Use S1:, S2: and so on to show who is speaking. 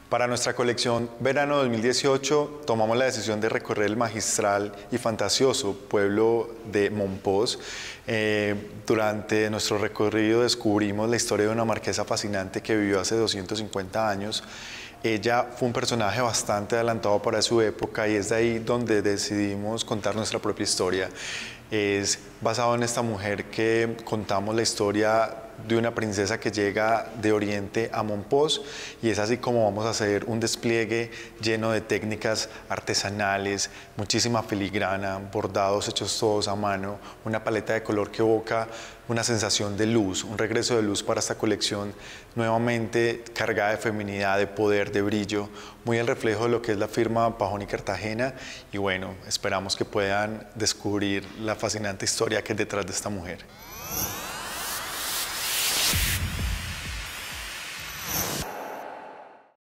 S1: Para nuestra colección Verano 2018 tomamos la decisión de recorrer el magistral y fantasioso pueblo de Mompox. Durante nuestro recorrido descubrimos la historia de una marquesa fascinante que vivió hace 250 años. Ella fue un personaje bastante adelantado para su época y es de ahí donde decidimos contar nuestra propia historia. Es basado en esta mujer que contamos la historia de una princesa que llega de Oriente a Mompox, y es así como vamos a hacer un despliegue lleno de técnicas artesanales, muchísima filigrana, bordados hechos todos a mano, una paleta de color que evoca una sensación de luz, un regreso de luz para esta colección nuevamente cargada de feminidad, de poder, de brillo, muy el reflejo de lo que es la firma Pajón y Cartagena. Y bueno, esperamos que puedan descubrir la fascinante historia que hay detrás de esta mujer.